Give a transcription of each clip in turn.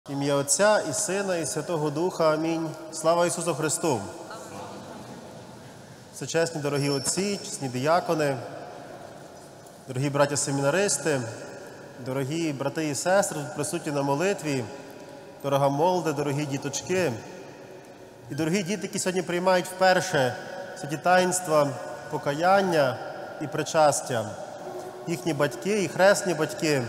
Ім'я Отця і Сина, і Святого Духа. Амінь. Слава Ісусу Христу! Всечесні дорогі отці, чесні диякони, дорогі браття-семінаристи, дорогі брати і сестри, присутні на молитві, дорога молоде, дорогі діточки і дорогі діти, які сьогодні приймають вперше святі таїнства покаяння і причастя, їхні батьки і хресні батьки,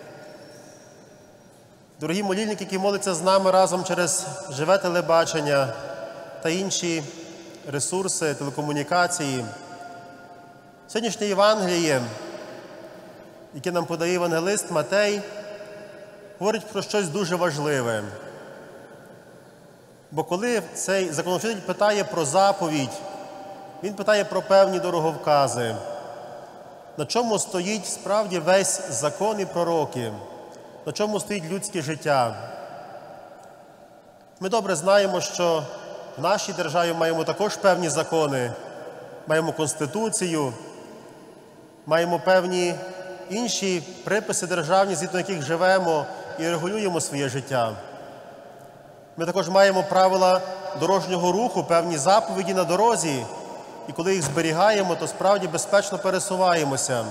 дорогі молільники, які моляться з нами разом через живе телебачення та інші ресурси, телекомунікації. Сьогоднішнє Євангеліє, яке нам подає євангелист Матей, говорить про щось дуже важливе. Бо коли цей законовчитель питає про заповідь, він питає про певні дороговкази. На чому стоїть справді весь закон і пророки? На чому стоїть людське життя? Ми добре знаємо, що в нашій державі маємо також певні закони, маємо Конституцію, маємо певні інші приписи державні, згідно яких живемо і регулюємо своє життя. Ми також маємо правила дорожнього руху, певні заповіді на дорозі, і коли їх зберігаємо, то справді безпечно пересуваємося.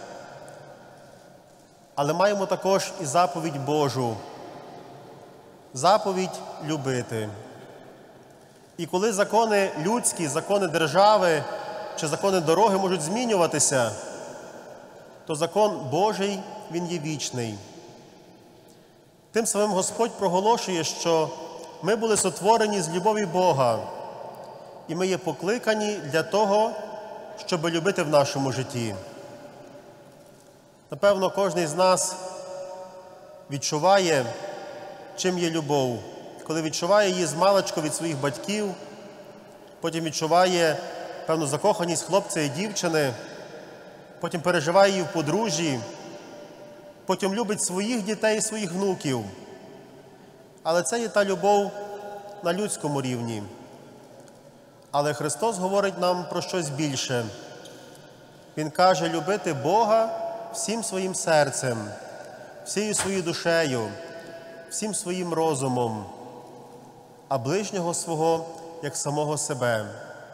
Але маємо також і заповідь Божу. Заповідь любити. І коли закони людські, закони держави чи закони дороги можуть змінюватися, то закон Божий, він є вічний. Тим самим Господь проголошує, що ми були сотворені з любові Бога, і ми є покликані для того, щоб любити в нашому житті. Напевно, кожен з нас відчуває, чим є любов. Коли відчуває її змалечку від своїх батьків, потім відчуває певну закоханість хлопця і дівчини, потім переживає її в подружжі, потім любить своїх дітей і своїх внуків. Але це є та любов на людському рівні. Але Христос говорить нам про щось більше. Він каже любити Бога всім своїм серцем, всією своєю душею, всім своїм розумом, а ближнього свого, як самого себе.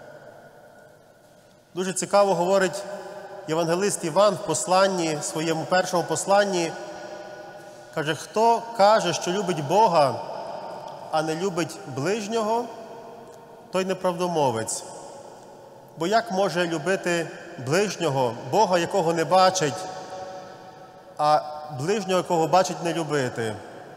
Дуже цікаво говорить євангелист Іван в посланні, в своєму першому посланні, каже, хто каже, що любить Бога, а не любить ближнього, той неправдомовець. Бо як може любити ближнього, Бога, якого не бачить, а ближнього, якого бачить, не любити?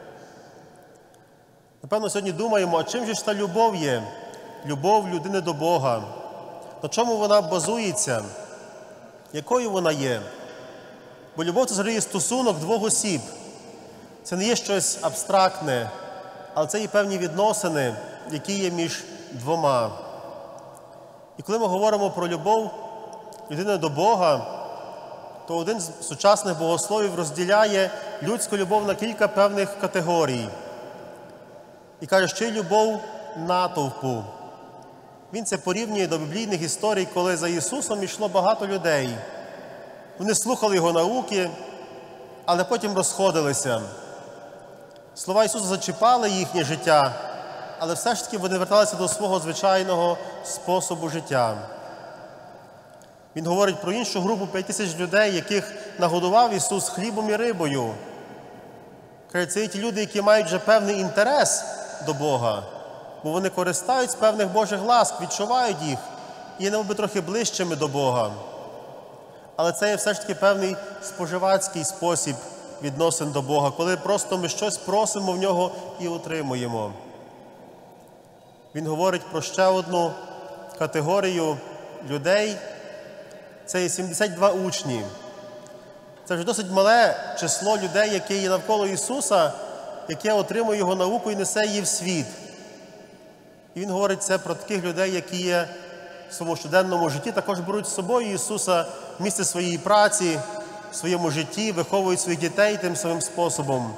Напевно, сьогодні думаємо, а чим же ж та любов є? Любов людини до Бога. На чому вона базується? Якою вона є? Бо любов – це взагалі стосунок двох осіб. Це не є щось абстрактне, але це є певні відносини, які є між двома. І коли ми говоримо про любов людини до Бога, то один з сучасних богословів розділяє людську любов на кілька певних категорій. І каже, що є любов натовпу. Він це порівнює до біблійних історій, коли за Ісусом йшло багато людей. Вони слухали Його науки, але потім розходилися. Слова Ісуса зачіпали їхнє життя, але все ж таки вони верталися до свого звичайного способу життя. Він говорить про іншу групу 5000 людей, яких нагодував Ісус хлібом і рибою. Каже, це ті люди, які мають вже певний інтерес до Бога, бо вони користують з певних Божих ласк, відчувають їх і є немов трохи ближчими до Бога. Але це є все ж таки певний споживацький спосіб відносин до Бога, коли просто ми щось просимо в Нього і отримуємо. Він говорить про ще одну категорію людей. Це є 72 учні. Це вже досить мале число людей, яке є навколо Ісуса, яке отримує Його науку і несе її в світ. І Він говорить це про таких людей, які є в своєму щоденному житті, також беруть з собою Ісуса в місце своєї праці, в своєму житті, виховують своїх дітей тим самим способом.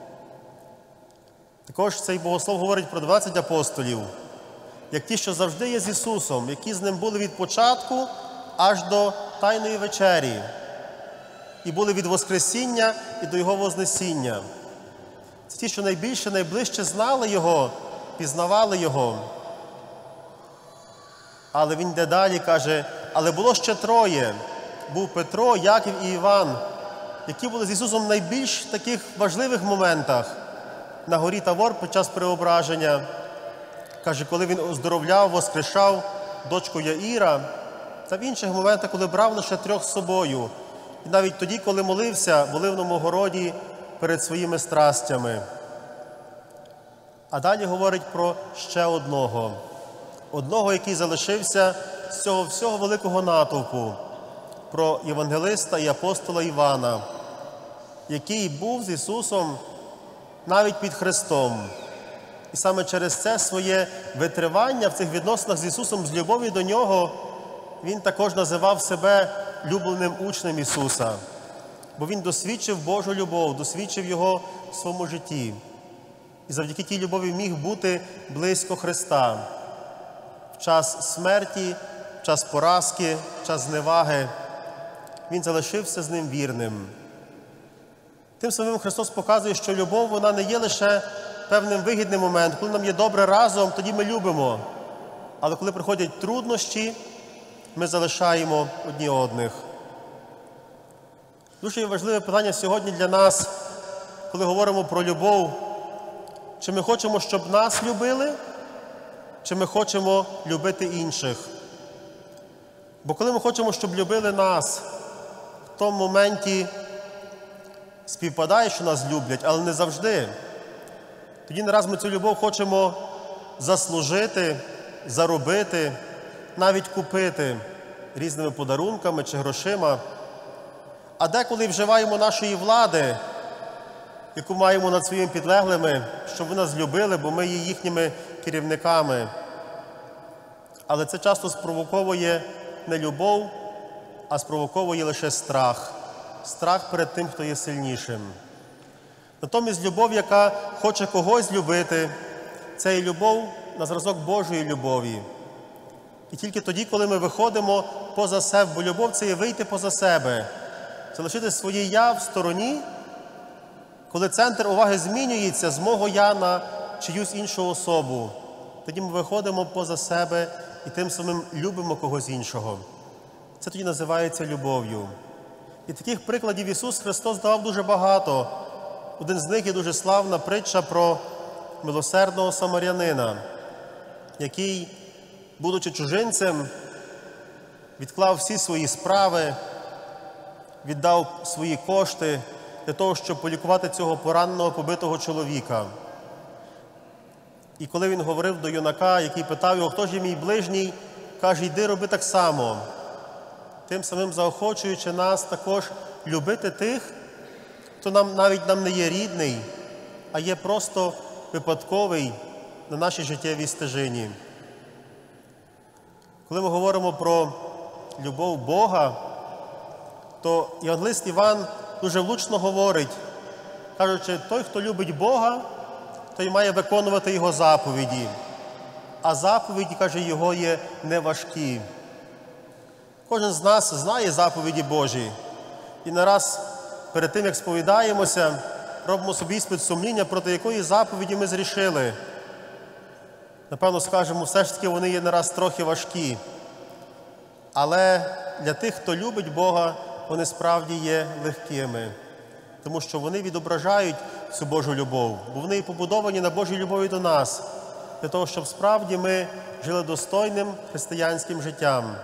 Також цей богослов говорить про 20 апостолів, як ті, що завжди є з Ісусом, які з Ним були від початку аж до Тайної вечері, і були від Воскресіння і до Його Вознесіння. Це ті, що найбільше, найближче знали Його, пізнавали Його. Але він йде далі, каже, але було ще троє. Був Петро, Яків і Іван, які були з Ісусом в найбільш таких важливих моментах. На горі Тавор під час преображення, каже, коли він оздоровляв, воскрешав дочку Яїра, та в інших моментах, коли брав лише трьох з собою. І навіть тоді, коли молився в Оливному городі перед своїми страстями. А далі говорить про ще одного. Одного, який залишився з цього всього великого натовпу. Про євангелиста і апостола Івана, який був з Ісусом навіть під Христом. І саме через це своє витривання в цих відносинах з Ісусом, з любові до Нього, він також називав себе улюбленим учнем Ісуса. Бо він досвідчив Божу любов, досвідчив Його в своєму житті. І завдяки тій любові міг бути близько Христа. В час смерті, в час поразки, в час зневаги він залишився з ним вірним. Тим самим Христос показує, що любов, вона не є лише певним вигідним моментом. Коли нам є добре разом, тоді ми любимо. Але коли приходять труднощі, ми залишаємо одні одних. Дуже важливе питання сьогодні для нас, коли говоримо про любов. Чи ми хочемо, щоб нас любили, чи ми хочемо любити інших? Бо коли ми хочемо, щоб любили нас, в тому моменті співпадає, що нас люблять, але не завжди. Тоді не раз ми цю любов хочемо заслужити, заробити, навіть купити різними подарунками чи грошима. А деколи вживаємо нашої влади, яку маємо над своїми підлеглими, щоб вони нас любили, бо ми є їхніми керівниками. Але це часто спровоковує не любов, а спровоковує лише страх. Страх перед тим, хто є сильнішим. Натомість любов, яка хоче когось любити, це є любов на зразок Божої любові. І тільки тоді, коли ми виходимо поза себе, бо любов – це є вийти поза себе, залишити своє «я» в стороні, коли центр уваги змінюється з мого «я» на чиюсь іншу особу, тоді ми виходимо поза себе і тим самим любимо когось іншого. Це тоді називається любов'ю. І таких прикладів Ісус Христос давав дуже багато. Один з них є дуже славна притча про милосердного самарянина, який, будучи чужинцем, відклав всі свої справи, віддав свої кошти для того, щоб полікувати цього пораненого, побитого чоловіка. І коли він говорив до юнака, який питав його, хто ж є мій ближній, каже, йди роби так само. Тим самим заохочуючи нас також любити тих, хто навіть нам не є рідний, а є просто випадковий на нашій життєвій стежині. Коли ми говоримо про любов Бога, то євангелист Іван дуже влучно говорить, кажучи, той, хто любить Бога, той має виконувати Його заповіді. А заповіді, каже, Його є неважкі. Кожен з нас знає заповіді Божі. І не раз перед тим, як сповідаємося, робимо собі іспит сумління, проти якої заповіді ми зрішили. Напевно, скажемо, все ж таки вони є не раз трохи важкі. Але для тих, хто любить Бога, вони справді є легкими. Тому що вони відображають цю Божу любов. Бо вони побудовані на Божій любові до нас. Для того, щоб справді ми жили достойним християнським життям.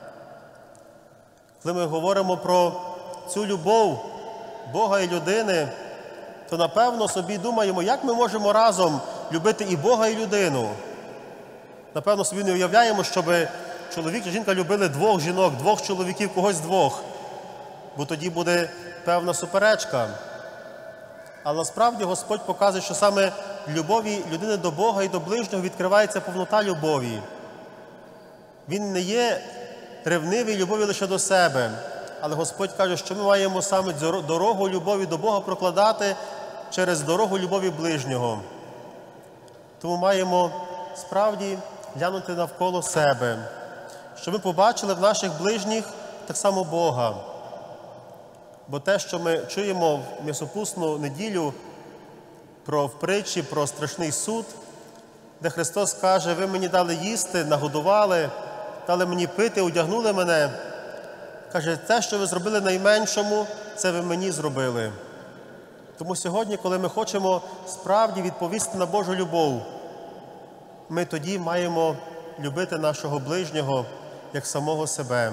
Коли ми говоримо про цю любов Бога і людини, то напевно собі думаємо, як ми можемо разом любити і Бога, і людину. Напевно собі не уявляємо, щоб чоловік і жінка любили двох жінок, двох чоловіків, когось двох. Бо тоді буде певна суперечка. Але насправді Господь показує, що саме в любові людини до Бога і до ближнього відкривається повнота любові. Він не є ревнивий любові лише до себе. Але Господь каже, що ми маємо саме дорогу любові до Бога прокладати через дорогу любові ближнього. Тому маємо справді глянути навколо себе, щоб ми побачили в наших ближніх так само Бога. Бо те, що ми чуємо в м'ясопусну неділю в притчі про страшний суд, де Христос каже: ви мені дали їсти, нагодували, дали мені пити, одягнули мене. Каже, те, що ви зробили найменшому, це ви мені зробили. Тому сьогодні, коли ми хочемо справді відповісти на Божу любов, ми тоді маємо любити нашого ближнього як самого себе.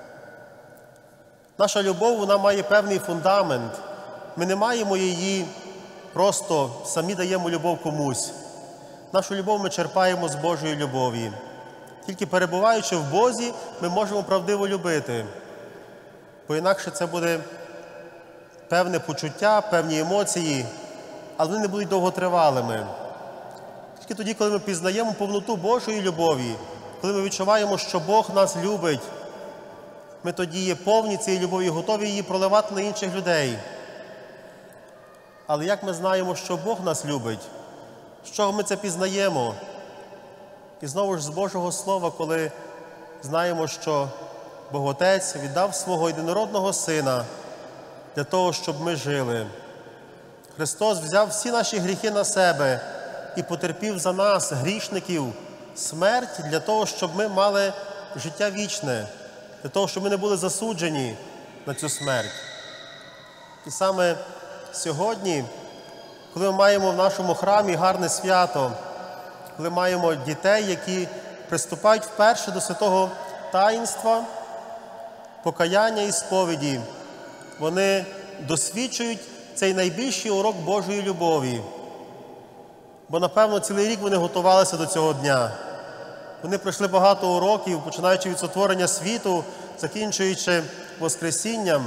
Наша любов, вона має певний фундамент. Ми не маємо її просто самі даємо любов комусь. Нашу любов ми черпаємо з Божої любові. Тільки перебуваючи в Бозі, ми можемо правдиво любити. Бо інакше це буде певне почуття, певні емоції, але вони не будуть довготривалими. Тільки тоді, коли ми пізнаємо повноту Божої любові, коли ми відчуваємо, що Бог нас любить, ми тоді є повні цієї любові, готові її проливати на інших людей. Але як ми знаємо, що Бог нас любить? З чого ми це пізнаємо? І знову ж з Божого Слова, коли знаємо, що Бог Отець віддав свого єдинородного Сина для того, щоб ми жили. Христос взяв всі наші гріхи на себе і потерпів за нас, грішників, смерть для того, щоб ми мали життя вічне, для того, щоб ми не були засуджені на цю смерть. І саме сьогодні, коли ми маємо в нашому храмі гарне свято, коли маємо дітей, які приступають вперше до святого таїнства, покаяння і сповіді, вони досвідчують цей найбільший урок Божої любові. Бо, напевно, цілий рік вони готувалися до цього дня. Вони пройшли багато уроків, починаючи від сотворення світу, закінчуючи Воскресінням.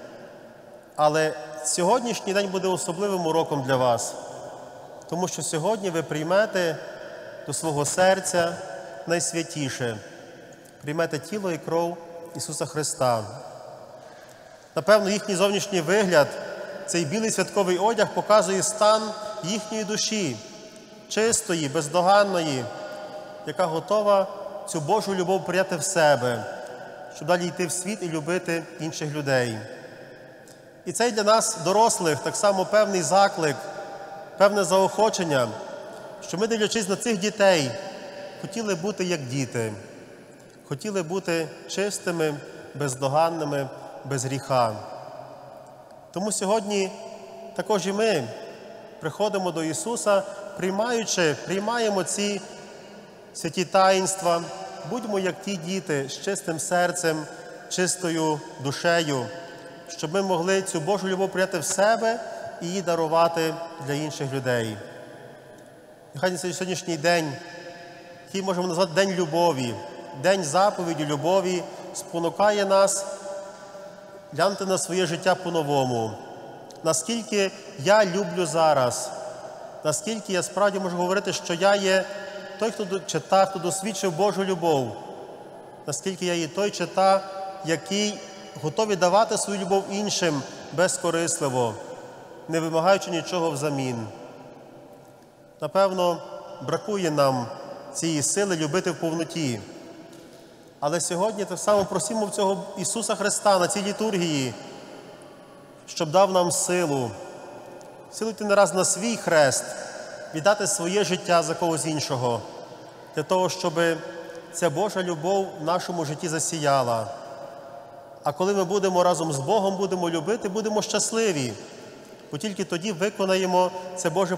Але сьогоднішній день буде особливим уроком для вас, тому що сьогодні ви приймете до свого серця найсвятіше. Приймете тіло і кров Ісуса Христа. Напевно, їхній зовнішній вигляд, цей білий святковий одяг показує стан їхньої душі, чистої, бездоганної, яка готова цю Божу любов прийняти в себе, щоб далі йти в світ і любити інших людей. І це для нас, дорослих, так само певний заклик, певне заохочення, що ми, дивлячись на цих дітей, хотіли бути як діти, хотіли бути чистими, бездоганними, без гріха. Тому сьогодні також і ми приходимо до Ісуса, приймаємо ці святі таїнства, будьмо як ті діти з чистим серцем, чистою душею, щоб ми могли цю Божу любов прийняти в себе і її дарувати для інших людей. Нехай на сьогоднішній день, який можемо назвати День любові, День заповіді любові, спонукає нас глянути на своє життя по-новому. Наскільки я люблю зараз, наскільки я справді можу говорити, що я є той, хто чита, хто досвідчив Божу любов, наскільки я є той чита, який готовий давати свою любов іншим безкорисливо, не вимагаючи нічого взамін. Напевно, бракує нам цієї сили любити в повноті. Але сьогодні так само просимо в цього Ісуса Христа на цій літургії, щоб дав нам силу йти не раз на свій хрест, віддати своє життя за когось іншого, для того, щоб ця Божа любов в нашому житті засіяла. А коли ми будемо разом з Богом, будемо любити, будемо щасливі, бо тільки тоді виконаємо це Боже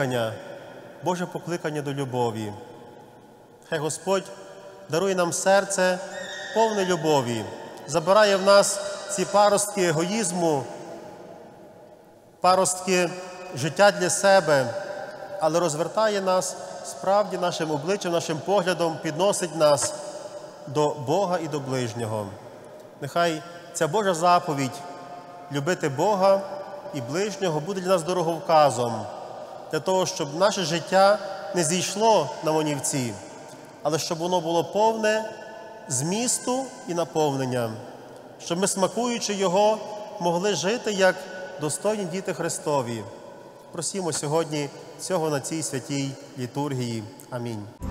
покликання до любові. Хай Господь дарує нам серце повне любові, забирає в нас ці паростки егоїзму, паростки життя для себе, але розвертає нас справді нашим обличчям, нашим поглядом, підносить нас до Бога і до ближнього. Нехай ця Божа заповідь любити Бога і ближнього буде для нас дороговказом, для того, щоб наше життя не зійшло на манівці, але щоб воно було повне змісту і наповнення, щоб ми, смакуючи його, могли жити як достойні діти Христові. Просімо сьогодні цього на цій святій літургії. Амінь.